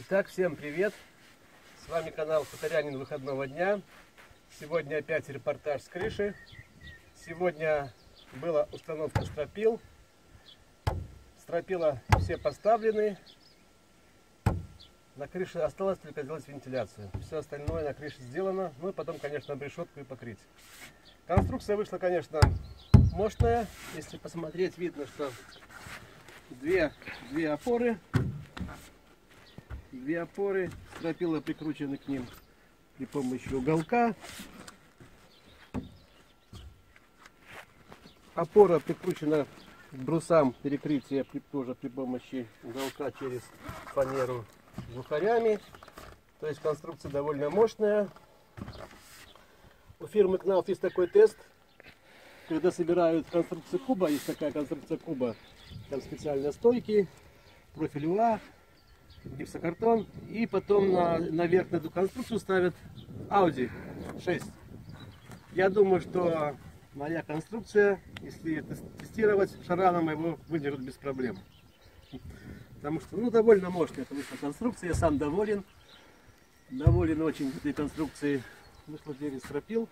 Итак, всем привет! С вами канал Хуторянин выходного дня. Сегодня опять репортаж с крыши. Сегодня была установка стропил. Стропила все поставлены. На крыше осталось только сделать вентиляцию. Все остальное на крыше сделано. Ну и потом, конечно, обрешетку и покрыть. Конструкция вышла, конечно, мощная. Если посмотреть, видно, что две опоры. Две опоры, стропила прикручены к ним при помощи уголка. Опора прикручена к брусам перекрытия тоже при помощи уголка через фанеру жухарями. То есть конструкция довольно мощная. У фирмы Knauf есть такой тест. Когда собирают конструкцию куба, есть такая конструкция куба, там специальные стойки, профиль УА, гипсокартон, и потом наверх на эту конструкцию ставят Audi 6. Я думаю, что моя конструкция, если это тестировать, шараном его выдержит без проблем. Потому что, ну, довольно мощная вышла конструкция, я сам доволен. Доволен очень этой конструкцией. Вышло 9 стропил.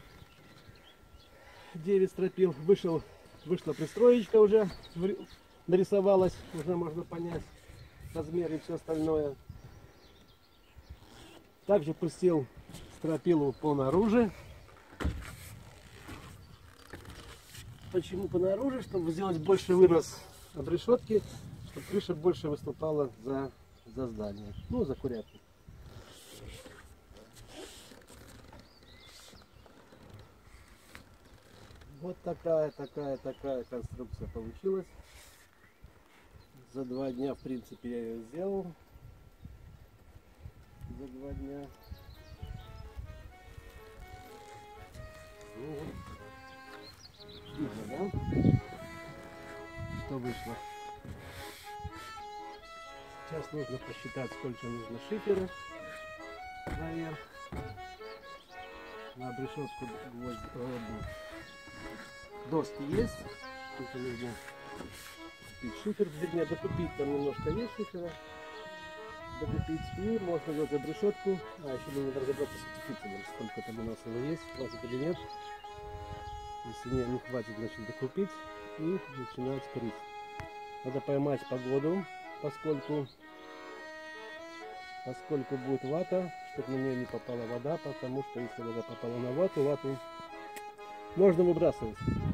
9 стропил. Вышла пристроечка уже, нарисовалась, уже можно понять размер и все остальное. Также пустил стропилу по наружу. Почему по наружу? Чтобы сделать больше вынос от решетки, чтобы крыша больше выступала за здание, ну, за курятник. Вот такая конструкция получилась. За 2 дня, в принципе, я ее сделал. За 2 дня. Ну, видно, да? Что вышло. Сейчас нужно посчитать, сколько нужно шифера наверх. На обрешетку доски есть. Только нужно шифер, вернее, докупить, там немножко есть шифера, докупить, и можно делать обрешетку. Еще нужно разобраться с утеплителем, сколько там у нас его есть, хватит или нет. Если не хватит, значит докупить и начинать крыть. Надо поймать погоду, поскольку будет вата, чтобы на нее не попала вода, потому что если вода попала на вату можно выбрасывать.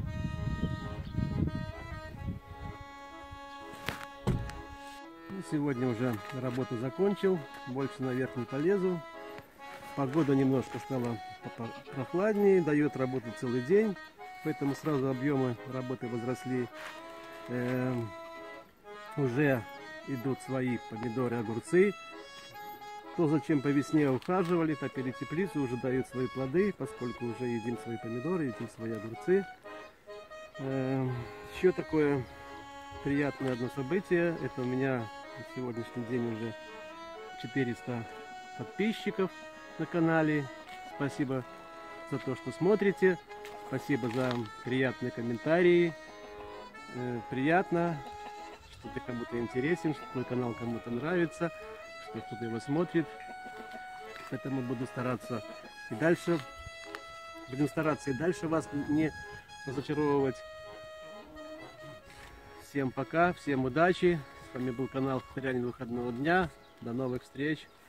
Сегодня уже работу закончил, больше наверх не полезу. Погода немножко стала прохладнее, дает работу целый день, поэтому сразу объемы работы возросли. Уже идут свои помидоры, огурцы. То, зачем по весне ухаживали, топили теплицу, уже дают свои плоды, поскольку уже едим свои помидоры, едим свои огурцы. Еще такое приятное одно событие, это у меня на сегодняшний день уже 400 подписчиков на канале. Спасибо за то, что смотрите. Спасибо за приятные комментарии. Приятно, что ты кому-то интересен, что твой канал кому-то нравится, что кто-то его смотрит. Поэтому буду стараться и дальше. Будем стараться и дальше вас не разочаровывать. Всем пока, всем удачи. С вами был канал Хуторянин выходного дня. До новых встреч.